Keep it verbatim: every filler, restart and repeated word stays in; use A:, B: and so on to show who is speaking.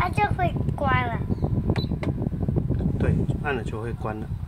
A: 它就会关了。
B: 对，按了就会关了。